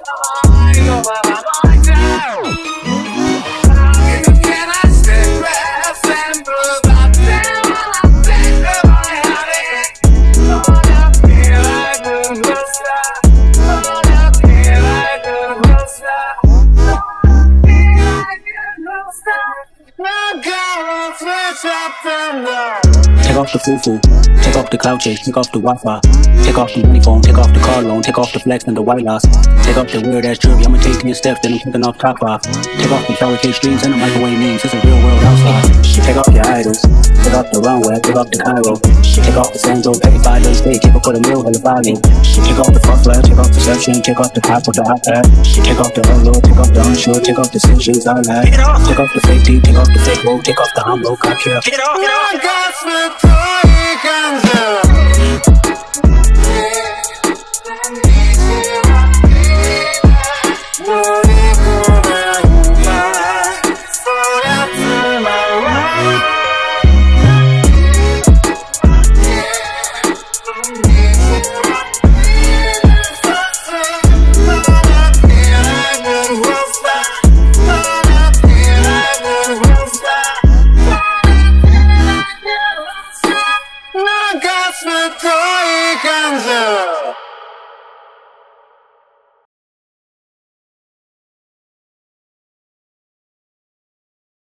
Take off the foo-foo, take off the cloud chase, take off the Wi-Fi. Take off the money phone, take off the car loan, take off the flex and the white loss. Take off the weird ass jewelry, I'ma take 10 steps, then I'm taking off top off. Take off the fabricate streams and the microwave memes, it's a real world outside. Take off your idols, take off the runway, take off the Cairo. Take off the Sanzo, pay 5 days stay, keep it for the meal, hella value. Take off the fuck flag, take off the perception, take off the top of the iPad. Take off the unload, take off the unsure, take off the sensations I like. Take off the fake deep, take off the fake woke, take off the humble, I care. Take it off, get it off.